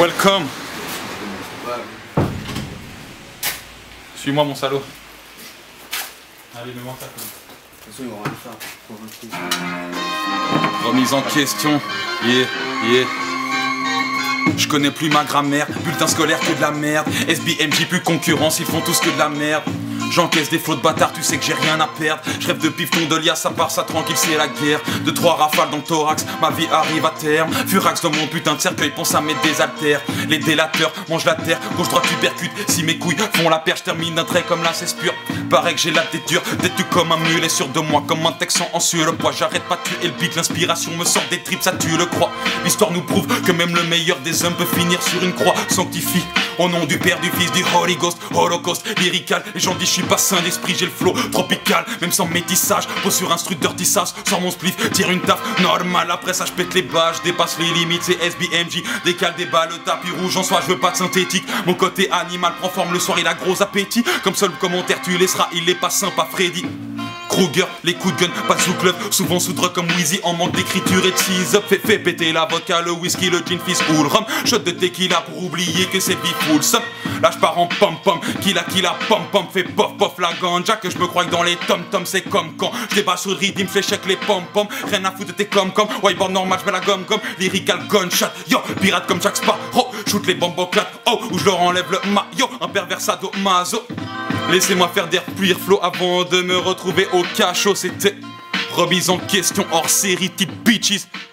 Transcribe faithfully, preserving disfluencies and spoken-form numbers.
Welcome. Suis-moi mon salaud. Allez, mets-moi ça. De toute façon, il va rien faire. Remise en question. Yeah, yeah. Je connais plus ma grammaire, bulletin scolaire que de la merde. S B M J plus concurrence, ils font tous que de la merde. J'encaisse des flots de bâtards, tu sais que j'ai rien à perdre. Je rêve de pifton de lias, à part ça tranquille c'est la guerre. De trois rafales dans le thorax, ma vie arrive à terme. Furax dans mon putain de cercueil, pense à mettre des haltères. Les délateurs mangent la terre, gauche droite tu percutes. Si mes couilles font la perche, termine d'un trait comme la cesse pure. Paraît que j'ai la tête dure, têtu comme un mulet, sûr de moi comme un texan en surpoids. J'arrête pas de tuer le beat, l'inspiration me sort des tripes, ça tu le crois. L'histoire nous prouve que même le meilleur des hommes peut finir sur une croix. Sanctifie au nom du Père, du Fils, du Holy Ghost. Holocauste, lyrical, les gens disent je suis pas sain d'esprit, j'ai le flow tropical. Même sans métissage, pose sur un stru dirty sauce. Sors mon spliff, tire une taf, normal. Après ça je pète les bas, je dépasse les limites. C'est S B M J, décale des balles, le tapis rouge. En soi je veux pas de synthétique, mon côté animal prend forme le soir, il a gros appétit. Comme seul commentaire tu laisseras, il est pas sympa Freddy Krueger, les coups de gun, pas de sous-club. Souvent sous drogue comme Wheezy, en manque d'écriture et de seize-up. Fait, fait péter la vodka, le whisky, le gin fizz ou le rhum. Shot de tequila pour oublier que c'est vie full sum. Là je pars en pom-pom, killa killa pom-pom. Fait pof-pof la ganja, que je me crois que dans les tom-tom c'est comme quand je débat sur le rythme, fais check les pom-pom. Rien à foutre de tes com-com, whiteboard normal, je mets la gomme-gomme. Lyrical gunshot, yo, pirate comme Jack Sparrow. Shoot les bombes au clat, oh, ou je leur enlève le maillot. Un pervers sadomaso. Laissez-moi faire des pluies flow avant de me retrouver au cachot. C'était remise en question hors série type bitches.